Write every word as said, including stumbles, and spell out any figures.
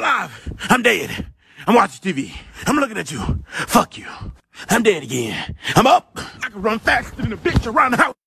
alive. I'm dead. I'm watching T V. I'm looking at you. Fuck you. I'm dead again. I'm up. I can run faster than a bitch around the house.